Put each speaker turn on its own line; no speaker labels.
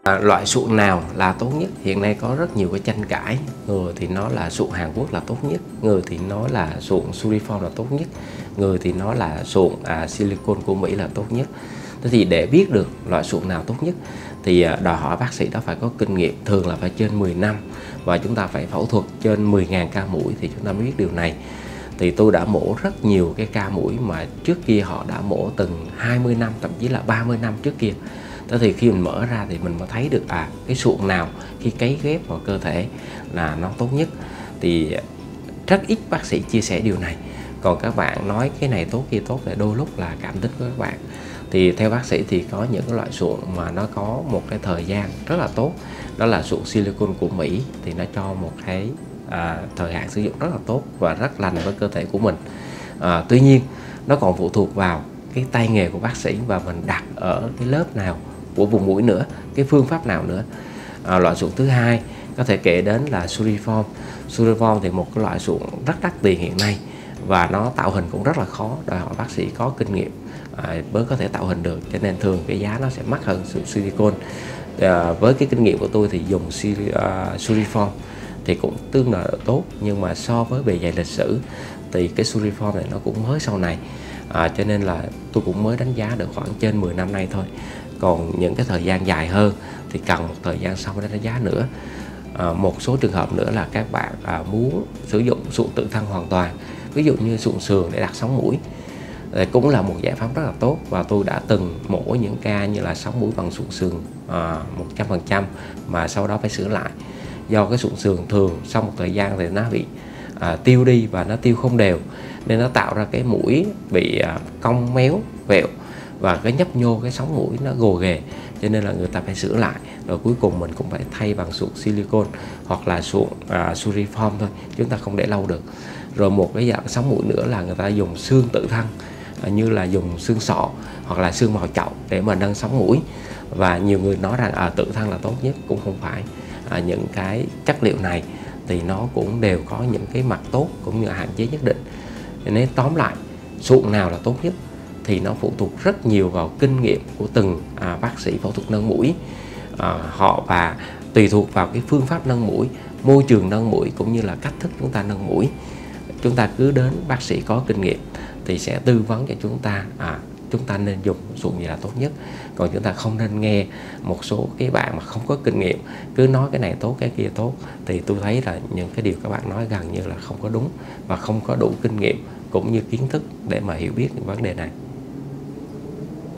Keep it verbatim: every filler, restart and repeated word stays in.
À, loại sụn nào là tốt nhất? Hiện nay có rất nhiều cái tranh cãi. Người thì nói là sụn Hàn Quốc là tốt nhất, người thì nói là sụn Suriform là tốt nhất, người thì nói là sụn à, silicone của Mỹ là tốt nhất. Thế thì để biết được loại sụn nào tốt nhất thì à, đòi hỏi bác sĩ đó phải có kinh nghiệm, thường là phải trên mười năm, và chúng ta phải phẫu thuật trên mười nghìn ca mũi thì chúng ta mới biết điều này. Thì tôi đã mổ rất nhiều cái ca mũi mà trước kia họ đã mổ từng hai mươi năm, thậm chí là ba mươi năm trước kia. Thế thì khi mình mở ra thì mình mới thấy được à cái sụn nào khi cấy ghép vào cơ thể là nó tốt nhất. Thì rất ít bác sĩ chia sẻ điều này. Còn các bạn nói cái này tốt kia tốt thì đôi lúc là cảm tính của các bạn. Thì theo bác sĩ thì có những cái loại sụn mà nó có một cái thời gian rất là tốt, đó là sụn silicone của Mỹ, thì nó cho một cái à, thời hạn sử dụng rất là tốt và rất lành với cơ thể của mình. À, tuy nhiên nó còn phụ thuộc vào cái tay nghề của bác sĩ và mình đặt ở cái lớp nào của vùng mũi nữa, cái phương pháp nào nữa. À, loại sụn thứ hai có thể kể đến là Suriform. Suriform thì một cái loại sụn rất đắt tiền hiện nay và nó tạo hình cũng rất là khó, đòi hỏi bác sĩ có kinh nghiệm à, mới có thể tạo hình được, cho nên thường cái giá nó sẽ mắc hơn sụn silicone. À, với cái kinh nghiệm của tôi thì dùng uh, Suriform thì cũng tương đối tốt, nhưng mà so với bề dày lịch sử thì cái Suriform này nó cũng mới sau này, à, cho nên là tôi cũng mới đánh giá được khoảng trên mười năm nay thôi. Còn những cái thời gian dài hơn thì cần một thời gian sau để đánh giá nữa. À, một số trường hợp nữa là các bạn à, muốn sử dụng sụn tự thân hoàn toàn, ví dụ như sụn sườn để đặt sóng mũi, đây cũng là một giải pháp rất là tốt, và tôi đã từng mổ những ca như là sóng mũi bằng sụn sườn à, một trăm phần trăm mà sau đó phải sửa lại. Do cái sụn sườn thường sau một thời gian thì nó bị à, tiêu đi và nó tiêu không đều, nên nó tạo ra cái mũi bị à, cong méo vẹo và cái nhấp nhô cái sóng mũi nó gồ ghề, cho nên là người ta phải sửa lại, rồi cuối cùng mình cũng phải thay bằng sụn silicone hoặc là sụn à, Suriform thôi, chúng ta không để lâu được. Rồi một cái dạng sóng mũi nữa là người ta dùng xương tự thân, à, như là dùng xương sọ hoặc là xương màu chậu để mà nâng sóng mũi, và nhiều người nói rằng à, tự thân là tốt nhất, cũng không phải. À, những cái chất liệu này thì nó cũng đều có những cái mặt tốt cũng như hạn chế nhất định. Nên tóm lại, sụn nào là tốt nhất thì nó phụ thuộc rất nhiều vào kinh nghiệm của từng à, bác sĩ phẫu thuật nâng mũi à, họ, và tùy thuộc vào cái phương pháp nâng mũi, môi trường nâng mũi cũng như là cách thức chúng ta nâng mũi. Chúng ta cứ đến bác sĩ có kinh nghiệm thì sẽ tư vấn cho chúng ta à, chúng ta nên dùng sụn gì là tốt nhất. Còn chúng ta không nên nghe một số cái bạn mà không có kinh nghiệm cứ nói cái này tốt cái kia tốt, thì tôi thấy là những cái điều các bạn nói gần như là không có đúng và không có đủ kinh nghiệm cũng như kiến thức để mà hiểu biết những vấn đề này.